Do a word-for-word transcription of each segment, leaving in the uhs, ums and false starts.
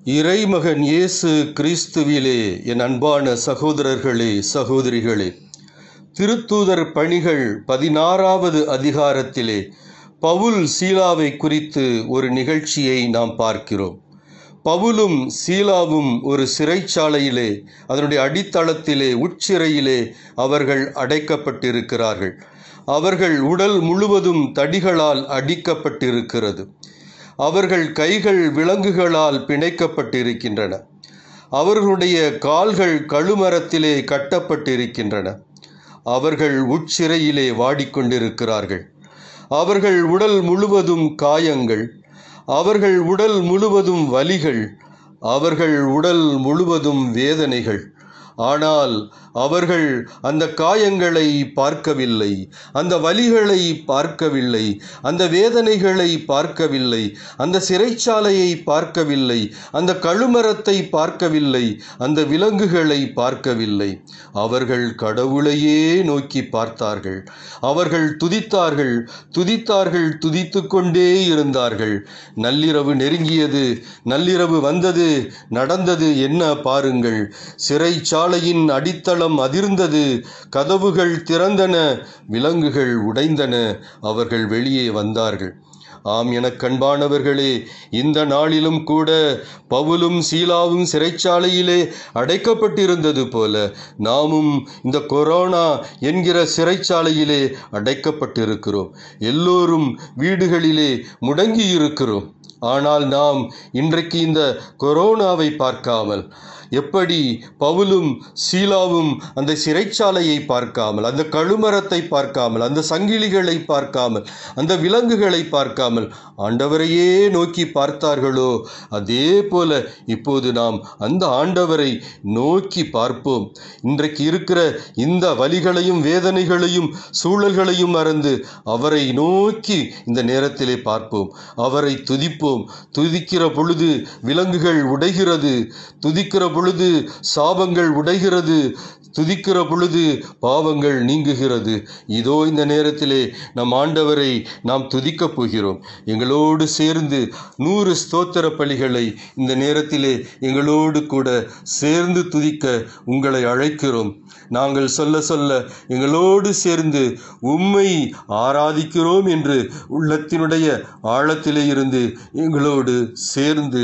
இறைமகன் இயேசு கிறிஸ்துவிலே என் அன்பான சகோதரர்களே சகோதரிகளே, திருத்தூதர் பணிகள் பதினாறாவது அதிகாரத்திலே பவுல் சீலாவை குறித்து ஒரு நிகழ்ச்சியை நாம் பார்க்கிறோம். பவுலும் சீலாவும் ஒரு சிறைச்சாலையிலே, அதனுடைய அடித்தளத்திலே, உட்சிறையிலே அவர்கள் அடைக்கப்பட்டிருக்கிறார்கள். அவர்கள் உடல் முழுவதும் தடிகளால் அடிக்கப்பட்டிருக்கிறது. அவர்கள் கைகள் விலங்குகளால் பிணைக்கப்பட்டிருக்கின்றன. அவர்களுடைய கால்கள் கழுமரத்திலே கட்டப்பட்டிருக்கின்றன. அவர்கள் உட்சிறையிலே வாடிக்கொண்டிருக்கிறார்கள். அவர்கள் உடல் முழுவதும் காயங்கள், அவர்கள் உடல் முழுவதும் வலிகள், அவர்கள் உடல் முழுவதும் வேதனைகள். ஆனால் அவர்கள் அந்த காயங்களை பார்க்கவில்லை, அந்த வலிகளை பார்க்கவில்லை, அந்த வேதனைகளை பார்க்கவில்லை, அந்த சிறைச்சாலையை பார்க்கவில்லை, அந்த கழுமரத்தை பார்க்கவில்லை, அந்த விலங்குகளை பார்க்கவில்லை. அவர்கள் கடவுளையே நோக்கி பார்த்தார்கள். அவர்கள் துதித்தார்கள், துதித்தார்கள், துதித்து கொண்டே இருந்தார்கள். நள்ளிரவு நெருங்கியது, நள்ளிரவு வந்தது. நடந்தது என்ன பாருங்கள். சிறைச்சாலையின் அடித்தளம் அதிர்ந்தது, கதவுகள் திறந்தன, விலங்குகள் உடைந்தன, அவர்கள் வெளியே வந்தார்கள். ஆம், எனக் கண்பானவர்களே, இந்த நாளிலும் கூட பவுலும் சீலாவும் சிறைச்சாலையிலே அடைக்கப்பட்டிருந்தது போல நாமும் இந்த கொரோனா என்கிற சிறைச்சாலையிலே அடைக்கப்பட்டிருக்கிறோம். எல்லோரும் வீடுகளிலே முடங்கி இருக்கிறோம். ஆனால் நாம் இன்றைக்கு இந்த கொரோனாவை பார்க்காமல், எப்படி பவுலும் சீலாவும் அந்த சிறைச்சாலையை பார்க்காமல், அந்த கழுமரத்தை பார்க்காமல், அந்த சங்கிலிகளை பார்க்காமல், அந்த விலங்குகளை பார்க்காமல் ஆண்டவரையே நோக்கி பார்த்தார்களோ, அதே போல இப்போது நாம் அந்த ஆண்டவரை நோக்கி பார்ப்போம். இன்றைக்கு இருக்கிற இந்த வலிகளையும் வேதனைகளையும் சூழல்களையும் மறந்து அவரை நோக்கி இந்த நேரத்திலே பார்ப்போம். அவரை துதிப்போம். துதிக்கிற பொழுது விலங்குகள் உடைகிறது, துதிக்கிற பொழுது சாபங்கள் உடைகிறது, துதிக்கிற பொழுது பாவங்கள் நீங்குகிறது. இதோ இந்த நேரத்திலே நம் ஆண்டவரை நாம் துதிக்கப் போகிறோம். எங்களோடு சேர்ந்து நூறு ஸ்தோத்திர பலிகளை இந்த நேரத்திலே எங்களோடு கூட சேர்ந்து துதிக்க உங்களை அழைக்கிறோம். நாங்கள் சொல்ல சொல்ல எங்களோடு சேர்ந்து உம்மை ஆராதிக்கிறோம் என்று உள்ளத்தினுடைய ஆழத்திலே இருந்து எங்களோடு சேர்ந்து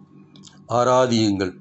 ஆராதியுங்கள்.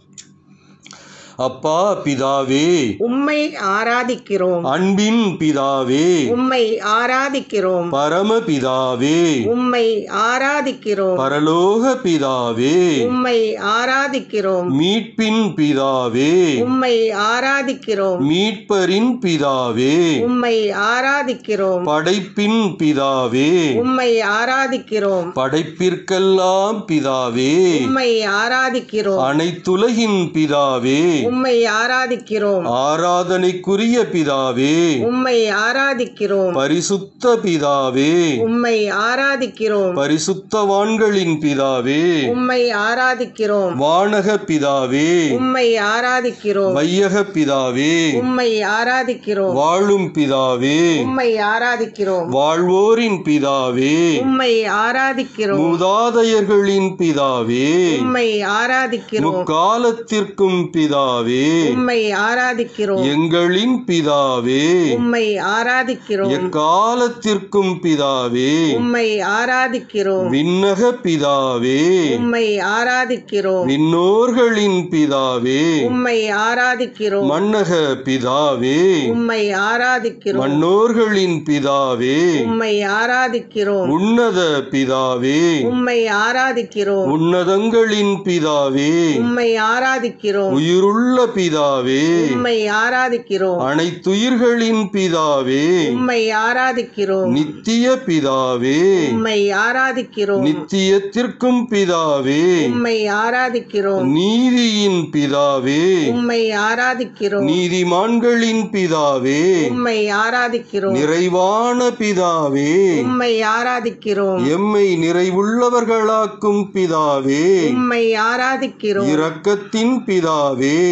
அப்பா பிதாவே, உம்மை ஆராதிக்கிறோம். அன்பின் பிதாவே, உம்மை ஆராதிக்கிறோம். பரம பிதாவே, உம்மை ஆராதிக்கிறோம். பரலோக பிதாவே, உம்மை ஆராதிக்கிறோம். மீட்பின் பிதாவே, உம்மை ஆராதிக்கிறோம். மீட்பரின் பிதாவே, உம்மை ஆராதிக்கிறோம். படைப்பின் பிதாவே, உம்மை ஆராதிக்கிறோம். படைப்பிற்கெல்லாம் பிதாவே, உம்மை ஆராதிக்கிறோம். அனைத்துலகின் பிதாவே, உம்மை ஆராதிக்கிறோம். ஆராதனைக்குரிய பிதாவே, உம்மை ஆராதிக்கிறோம். பரிசுத்த பிதாவே, உம்மை ஆராதிக்கிறோம். பரிசுத்தவான்களின் பிதாவே, உம்மை ஆராதிக்கிறோம். வானக பிதாவே, உம்மை ஆராதிக்கிறோம். வையக பிதாவே, உம்மை ஆராதிக்கிறோம். வாழும் பிதாவே, உம்மை ஆராதிக்கிறோம். வாழ்வோரின் பிதாவே, உம்மை ஆராதிக்கிறோம். மூதாதையர்களின் பிதாவே, உம்மை ஆராதிக்கிறோம். முக்காலத்திற்கும் பிதாவே, உம்மை ஆராதிக்கிறோம். எங்களின் பிதாவே, உம்மை ஆராதிக்கிறோம். எக்காலத்திற்கும் பிதாவே, உம்மை ஆராதிக்கிறோம். விண்ணக பிதாவே, உம்மை ஆராதிக்கிறோம். விண்ணோர்களின் பிதாவே, உம்மை ஆராதிக்கிறோம். மன்னக பிதாவே, உம்மை ஆராதிக்கிறோம். மன்னோர்களின் பிதாவே, உம்மை ஆராதிக்கிறோம். உன்னத பிதாவே, உம்மை ஆராதிக்கிறோம். உன்னதங்களின் பிதாவே, உம்மை ஆராதிக்கிறோம். உயிருள்ள பிதாவே, உம்மை ஆராதிக்கிறோம். அனைத்துயிர்களின் பிதாவே, உம்மை ஆராதிக்கிறோம். நித்திய பிதாவே, உம்மை ஆராதிக்கிறோம். நித்தியத்திற்கும் பிதாவே, உம்மை ஆராதிக்கிறோம். நீதியின் பிதாவே, உம்மை ஆராதிக்கிறோம். நீதிமான்களின் பிதாவே, உம்மை ஆராதிக்கிறோம். நிறைவான பிதாவே, உம்மை ஆராதிக்கிறோம். எம்மை நிறைவுள்ளவர்களாக்கும் பிதாவே, உம்மை ஆராதிக்கிறோம். இரக்கத்தின் பிதாவே,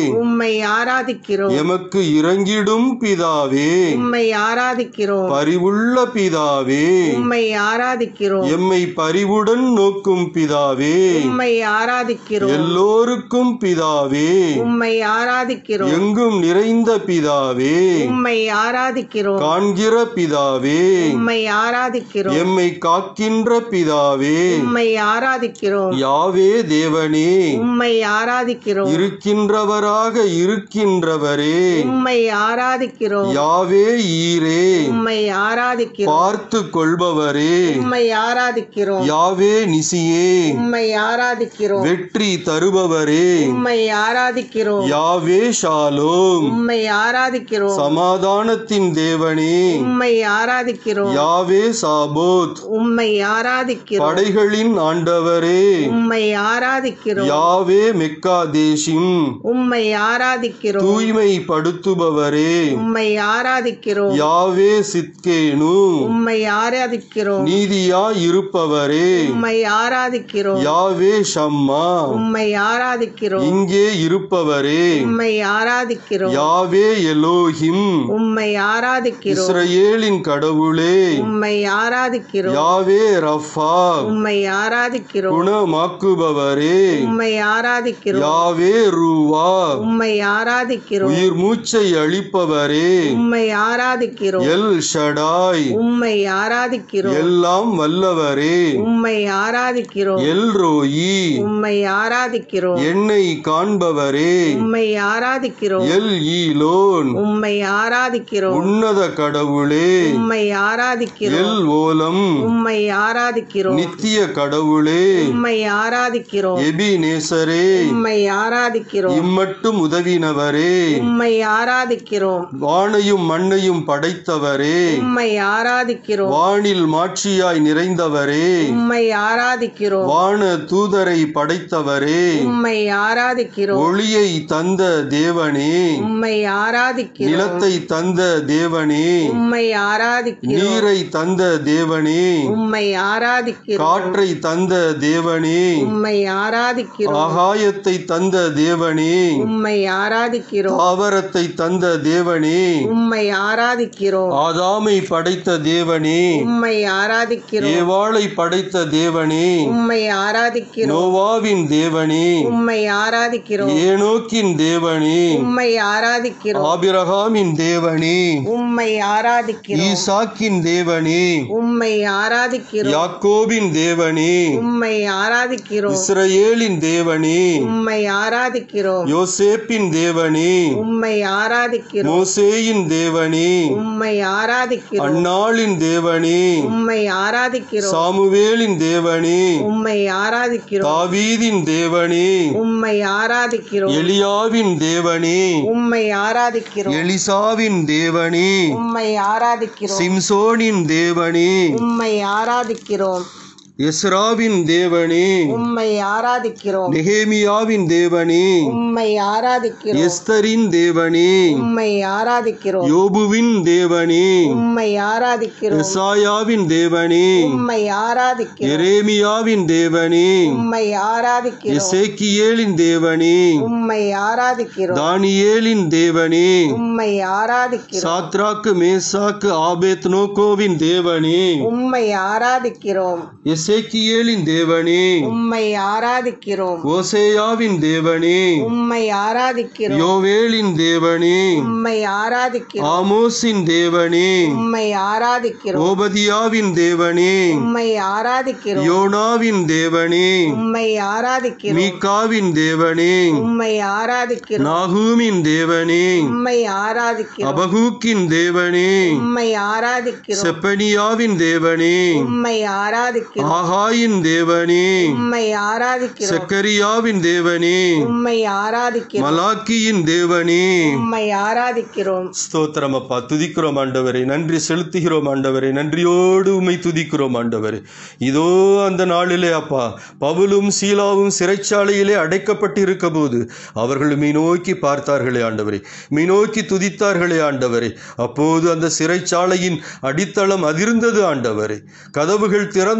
உம்மை ஆராதிக்கிறோம். எமக்கு இறங்கிடும் பிதாவே, உம்மை ஆராதிக்கிறோம். பரிவுள்ள பிதாவே, உம்மை ஆராதிக்கிறோம். எம்மை பரிவுடன் நோக்கும் பிதாவே, உம்மை ஆராதிக்கிறோம். எல்லோருக்கும் பிதாவே, உம்மை ஆராதிக்கிறோம். எங்கும் நிறைந்த பிதாவே, உம்மை ஆராதிக்கிறோம். காண்கிற பிதாவே, உம்மை ஆராதிக்கிறோம். எம்மை காக்கின்ற பிதாவே, உம்மை ஆராதிக்கிறோம். யாவே தேவனே, உம்மை ஆராதிக்கிறோம். இருக்கின்றவராக இருக்கின்றவரே, உம்மை ஆராதிக்கிறோம். யாவே ஈரே, உம்மை ஆராதிக்கிறோம். பார்த்து கொள்பவரே, உம்மை ஆராதிக்கிறோம். யாவே நிசியே, உம்மை ஆராதிக்கிறோம். வெற்றி தருபவரே, உம்மை ஆராதிக்கிறோம். யாவே ஷாலோம், உம்மை ஆராதிக்கிறோம். சமாதானத்தின் தேவனே, உம்மை ஆராதிக்கிறோம். யாவே சாபோத், உம்மை ஆராதிக்கிறோம். படைகளின் ஆண்டவரே, உம்மை ஆராதிக்கிறோம். யாவே மெக்காதேஷிம், உம்மை ஆராதிக்கிறோம். தூய்மைப்படுத்துபவரே, உம்மை ஆராதிக்கிறோம். யாவே சித்கேனு, உம்மை ஆராதிக்கிறோம். நீதியாய் இருப்பவரே, உம்மை ஆராதிக்கிறோம். யாவே ஷம்மா, உம்மை ஆராதிக்கிறோம். இங்கே இருப்பவரே, உம்மை ஆராதிக்கிறோம். யாவே எலோஹிம், உம்மை ஆராதிக்கிறோம். இஸ்ரவேலின் கடவுளே, உம்மை ஆராதிக்கிறோம். யாவே ரஃபா, உம்மை ஆராதிக்கிறோம். குணமாக்குபவரே, உம்மை ஆராதிக்கிறோம். யாவே ரூவா, உம்மை ஆராதிக்கிறோம். உயிர் மூச்சை அளிப்பவரே, உம்மை ஆராதிக்கிறோம். எல் ஷடாய், உம்மை ஆராதிக்கிறோம். எல்லாம் வல்லவரே, உம்மை ஆராதிக்கிறோம். எல் ரோயி, உம்மை ஆராதிக்கிறோம். என்னை காண்பவரே, உம்மை ஆராதிக்கிறோம். எல் ஈலோன், உம்மை ஆராதிக்கிறோம். உன்னத கடவுளே, உம்மை ஆராதிக்கிறோம். எல் ஓலம், உம்மை ஆராதிக்கிறோம். நித்திய கடவுளே, உம்மை ஆராதிக்கிறோம். எபினேசரே, உம்மை ஆராதிக்கிறோம். இம்மட்டும் உதவினவரே, உம்மை ஆராதிக்கிறோம். வானையும் மண்ணையும் படைத்தவரே, உம்மை ஆராதிக்கிறோம். வானில் மாட்சியாய் நிறைந்தவரே, உம்மை ஆராதிக்கிறோம். வான தூதரை படைத்தவரே, உம்மை ஆராதிக்கிறோம். ஒளியை தந்த தேவனே, உம்மை ஆராதிக்கிறோம். நிலத்தை தந்த தேவனே, உம்மை ஆராதிக்கிறோம். நீரை தந்த தேவனே, உம்மை ஆராதிக்கிறோம். காற்றை தந்த தேவனே, உம்மை ஆராதிக்கிறோம். ஆகாயத்தை தந்த தேவனே, உம்மை ஆராதிக்கிறோம். தாவரத்தை தந்த தேவனே, உம்மை ஆராதிக்கிறோம். ஆதாமை படைத்த தேவனே, உம்மை ஆராதிக்கிறோம். ஏவாளை படைத்த தேவனே, உம்மை ஆராதிக்கிறோம். நோவாவின் தேவனே, உம்மை ஆராதிக்கிறோம். ஏனோக்கின் தேவனே, உம்மை ஆராதிக்கிறோம். ஆபிரகாமின் தேவனே, உம்மை ஆராதிக்கிறோம். ஈசாக்கின் தேவனே, உம்மை ஆராதிக்கிறோம். யாக்கோபின் தேவனே, உம்மை ஆராதிக்கிறோம். இஸ்ரவேலின் தேவனே, உம்மை ஆராதிக்கிறோம். யோசேப்பின் தேவனே, உம்மை ஆராதிக்கிறோம். மோசேயின் தேவனே, உம்மை ஆராதிக்கிறோம். அன்னாளின் தேவனே, உம்மை ஆராதிக்கிறோம். சாமுவேலின் தேவனே, உம்மை ஆராதிக்கிறோம். தாவீதின் தேவனே, உம்மை ஆராதிக்கிறோம். எலியாவின் தேவனே, உம்மை ஆராதிக்கிறோம். எலிசாவின் தேவனே, உம்மை ஆராதிக்கிறோம். சிம்சோனின் தேவனே, உம்மை ஆராதிக்கிறோம். எஸ்ராவின் தேவனே, உம்மை ஆராதிக்கிறோம். நெகேமியாவின் தேவனே, உம்மை ஆராதிக்கிறோம். எஸ்தரின் தேவனே, உம்மை ஆராதிக்கிறோம். யோபுவின் தேவனே, உம்மை ஆராதிக்கிறோம். எசாயாவின் தேவனே, உம்மை ஆராதிக்கிறோம். எரேமியாவின் தேவனே, உம்மை ஆராதிக்கிறோம். எசேக்கியேலின் தேவனே, உம்மை ஆராதிக்கிறோம். தானியேலின் தேவனே, உம்மை ஆராதிக்கிறோம். சாத்ராக்கு மேசாக்கு ஆபேத்நோகோவின் தேவனே, உம்மை ஆராதிக்கிறோம். எசேக்கியேலின் தேவனே, உம்மை ஆராதிக்கிறோம். ஓசேயாவின் தேவனே, உம்மை ஆராதிக்கிறோம். யோவேலின் தேவனே, உம்மை ஆராதிக்கிறோம். ஆமோஸின் தேவனே, உம்மை ஆராதிக்கிறோம். ஓபதியாவின் தேவனே, உம்மை ஆராதிக்கிறோம். யோனாவின் தேவனே, உம்மை ஆராதிக்கிறோம். மீகாவின் தேவனே, உம்மை ஆராதிக்கிறோம். நாகூமின் தேவனே, உம்மை ஆராதிக்கிறோம். அபகூக்கின் தேவனே, உம்மை ஆராதிக்கிறோம். செப்பனியாவின் தேவனே, உம்மை ஆராதிக்கிறோம். ஆகாயின் தேவனே, உம்மை ஆராதிக்கிறோம். செக்கரியாவின் தேவனே, உம்மை ஆராதிக்கிறோம். மலாக்கியின் தேவனே. உம்மை ஆராதிக்கிறோம். ஸ்தோத்திரம் அப்பா, துதிக்கிறோம் ஆண்டவரே, நன்றி செலுத்துகிறோம் ஆண்டவரே, நன்றியோடு உம்மை துதிக்கிறோம் ஆண்டவரே. இதோ அந்த நாளிலே அப்பா, பவுலும் சீலாவும் சிறைச்சாலையிலே அடைக்கப்பட்டு இருக்க போது அவர்கள் மீ நோக்கி பார்த்தார்களே ஆண்டவரே, மீ நோக்கி துதித்தார்களே ஆண்டவரே. அப்போது அந்த சிறைச்சாலையின் அடித்தளம் அதிர்ந்தது ஆண்டவரே, கதவுகள் திறந்தன ஆண்டவரே.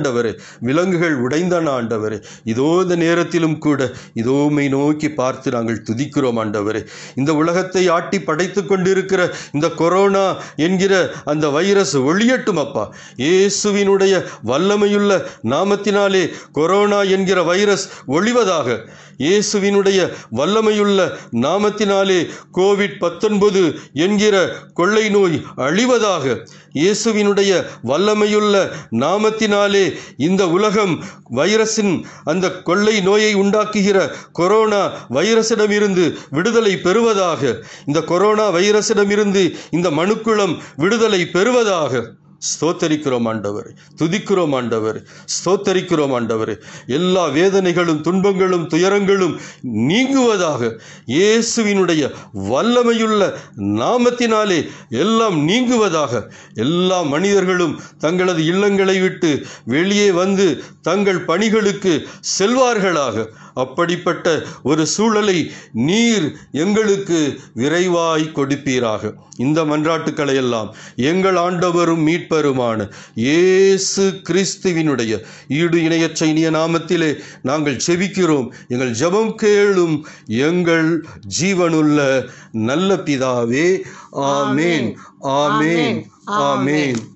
ஆண்டவரே, விலங்குகள் உடைந்தன ஆண்டவரே. இதோ இந்த நேரத்திலும் கூட இதோ உம்மை நோக்கி பார்த்து நாங்கள் துதிக்கிறோம் ஆண்டவரே. இந்த உலகத்தை ஆட்டி படைத்து கொண்டிருக்கிற இந்த கொரோனா என்கிற அந்த வைரஸ் ஒழியட்டும் அப்பா. இயேசுவினுடைய வல்லமையுள்ள நாமத்தினாலே கொரோனா என்கிற வைரஸ் ஒழிவதாக. இயேசுவினுடைய வல்லமையுள்ள நாமத்தினாலே கோவிட் பத்தொன்பது என்கிற கொள்ளை நோய் அழிவதாக. இயேசுவினுடைய வல்லமையுள்ள நாமத்தினாலே இந்த உலகம் வைரஸின் அந்த கொள்ளை நோயை உண்டாக்குகிற கொரோனா வைரஸிடமிருந்து விடுதலை பெறுவதாக. இந்த கொரோனா வைரஸிடமிருந்து இந்த மனுக்குளம் விடுதலை பெறுவதாக. ஸ்தோத்தரிக்கிறோம் ஆண்டவரே, துதிக்கிறோம் ஆண்டவரே, ஸ்தோத்தரிக்கிறோம் ஆண்டவரே. எல்லா வேதனைகளும் துன்பங்களும் துயரங்களும் நீங்குவதாக. இயேசுவினுடைய வல்லமையுள்ள நாமத்தினாலே எல்லாம் நீங்குவதாக. எல்லா மனிதர்களும் தங்களது இல்லங்களை விட்டு வெளியே வந்து தங்கள் பணிகளுக்கு செல்வார்களாக. அப்படிப்பட்ட ஒரு சூழலை நீர் எங்களுக்கு விரைவாய் கொடுப்பீராக. இந்த மன்றாட்டுக்களை எல்லாம் எங்கள் ஆண்டவரும் மீட்பருமான இயேசு கிறிஸ்துவினுடைய ஈடு இணையற்ற இனிய நாமத்திலே நாங்கள் செபிக்கிறோம். எங்கள் ஜெபம் கேளும் எங்கள் ஜீவனுள்ள நல்ல பிதாவே. ஆமேன், ஆமேன், ஆமேன்.